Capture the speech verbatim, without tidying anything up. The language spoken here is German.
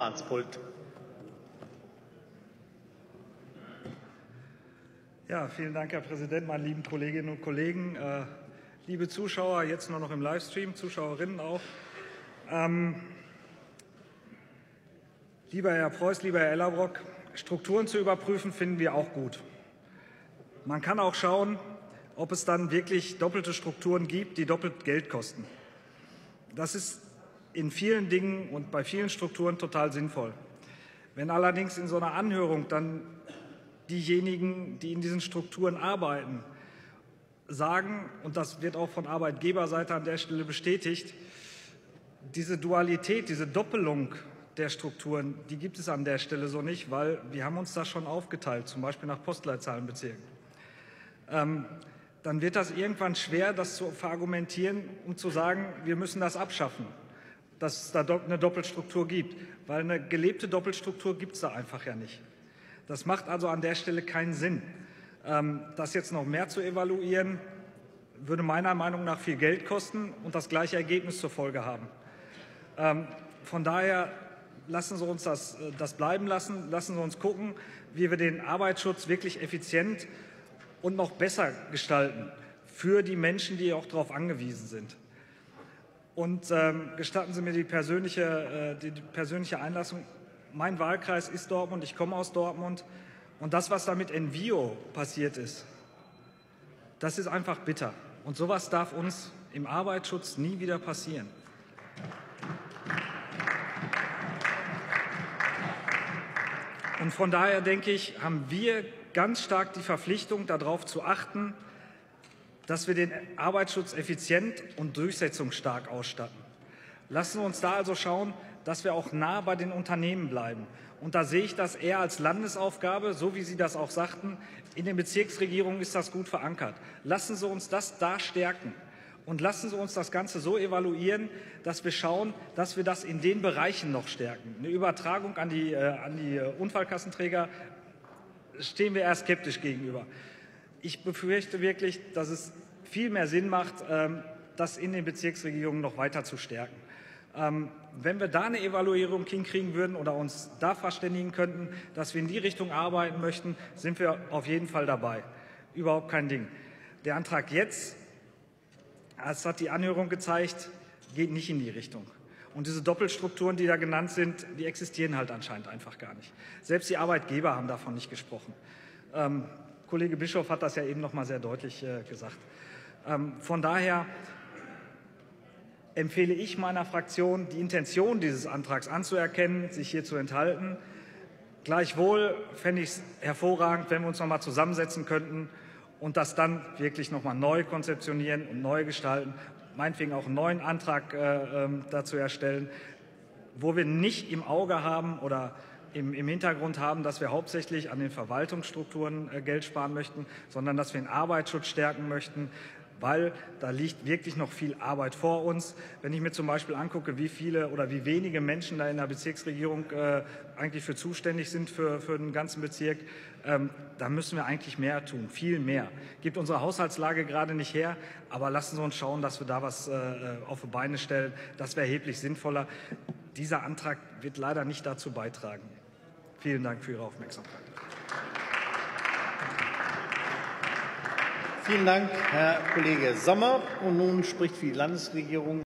ans Pult. Ja, vielen Dank, Herr Präsident, meine lieben Kolleginnen und Kollegen, äh, liebe Zuschauer, jetzt nur noch im Livestream, Zuschauerinnen auch. Ähm, lieber Herr Preuß, lieber Herr Ellerbrock, Strukturen zu überprüfen, finden wir auch gut. Man kann auch schauen, ob es dann wirklich doppelte Strukturen gibt, die doppelt Geld kosten. Das ist in vielen Dingen und bei vielen Strukturen total sinnvoll. Wenn allerdings in so einer Anhörung dann diejenigen, die in diesen Strukturen arbeiten, sagen, und das wird auch von Arbeitgeberseite an der Stelle bestätigt, diese Dualität, diese Doppelung der Strukturen, die gibt es an der Stelle so nicht, weil wir haben uns das schon aufgeteilt, zum Beispiel nach Postleitzahlenbezirken. Ähm, dann wird das irgendwann schwer, das zu verargumentieren, um zu sagen, wir müssen das abschaffen, dass es da eine Doppelstruktur gibt, weil eine gelebte Doppelstruktur gibt es da einfach ja nicht. Das macht also an der Stelle keinen Sinn. Ähm, das jetzt noch mehr zu evaluieren, würde meiner Meinung nach viel Geld kosten und das gleiche Ergebnis zur Folge haben. Ähm, von daher lassen Sie uns das, das bleiben lassen. Lassen Sie uns gucken, wie wir den Arbeitsschutz wirklich effizient und noch besser gestalten für die Menschen, die auch darauf angewiesen sind. Und ähm, gestatten Sie mir die persönliche, äh, die persönliche Einlassung. Mein Wahlkreis ist Dortmund, ich komme aus Dortmund. Und das, was da mit Envio passiert ist, das ist einfach bitter. Und sowas darf uns im Arbeitsschutz nie wieder passieren. Und von daher, denke ich, haben wir ganz stark die Verpflichtung, darauf zu achten, dass wir den Arbeitsschutz effizient und durchsetzungsstark ausstatten. Lassen Sie uns da also schauen, dass wir auch nah bei den Unternehmen bleiben. Und da sehe ich das eher als Landesaufgabe, so wie Sie das auch sagten. In den Bezirksregierungen ist das gut verankert. Lassen Sie uns das da stärken. Und lassen Sie uns das Ganze so evaluieren, dass wir schauen, dass wir das in den Bereichen noch stärken. Eine Übertragung an die, äh, an die Unfallkassenträger stehen wir eher skeptisch gegenüber. Ich befürchte wirklich, dass es viel mehr Sinn macht, ähm, das in den Bezirksregierungen noch weiter zu stärken. Ähm, wenn wir da eine Evaluierung hinkriegen würden oder uns da verständigen könnten, dass wir in die Richtung arbeiten möchten, sind wir auf jeden Fall dabei. Überhaupt kein Ding. Der Antrag jetzt, das hat die Anhörung gezeigt, geht nicht in die Richtung. Und diese Doppelstrukturen, die da genannt sind, die existieren halt anscheinend einfach gar nicht. Selbst die Arbeitgeber haben davon nicht gesprochen. Ähm, Kollege Bischof hat das ja eben noch mal sehr deutlich äh, gesagt. Ähm, von daher empfehle ich meiner Fraktion, die Intention dieses Antrags anzuerkennen, sich hier zu enthalten. Gleichwohl fände ich es hervorragend, wenn wir uns noch mal zusammensetzen könnten und das dann wirklich noch mal neu konzeptionieren und neu gestalten, meinetwegen auch einen neuen Antrag äh, dazu erstellen, wo wir nicht im Auge haben oder im, im Hintergrund haben, dass wir hauptsächlich an den Verwaltungsstrukturen äh, Geld sparen möchten, sondern dass wir den Arbeitsschutz stärken möchten, weil da liegt wirklich noch viel Arbeit vor uns. Wenn ich mir zum Beispiel angucke, wie viele oder wie wenige Menschen da in der Bezirksregierung äh, eigentlich für zuständig sind für, für den ganzen Bezirk, ähm, da müssen wir eigentlich mehr tun, viel mehr. Gibt unsere Haushaltslage gerade nicht her, aber lassen Sie uns schauen, dass wir da was äh, auf die Beine stellen. Das wäre erheblich sinnvoller. Dieser Antrag wird leider nicht dazu beitragen. Vielen Dank für Ihre Aufmerksamkeit. Vielen Dank, Herr Kollege Sommer. Und nun spricht für die Landesregierung